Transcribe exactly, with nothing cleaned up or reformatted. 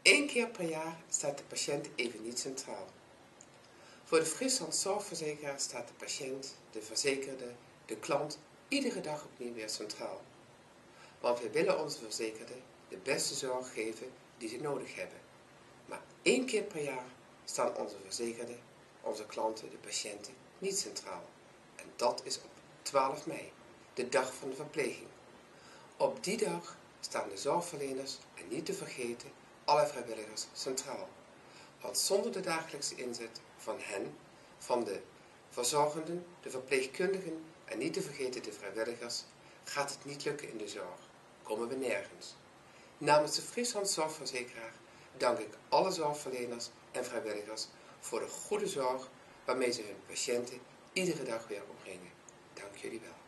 Eén keer per jaar staat de patiënt even niet centraal. Voor de Friesland Zorgverzekeraar staat de patiënt, de verzekerde, de klant iedere dag opnieuw weer centraal. Want we willen onze verzekerden de beste zorg geven die ze nodig hebben. Maar één keer per jaar staan onze verzekerden, onze klanten, de patiënten niet centraal. En dat is op twaalf mei, de dag van de verpleging. Op die dag staan de zorgverleners en niet te vergeten alle vrijwilligers centraal. Want zonder de dagelijkse inzet van hen, van de verzorgenden, de verpleegkundigen en niet te vergeten de vrijwilligers, gaat het niet lukken in de zorg. Komen we nergens. Namens de Friesland Zorgverzekeraar dank ik alle zorgverleners en vrijwilligers voor de goede zorg waarmee ze hun patiënten iedere dag weer opbrengen. Dank jullie wel.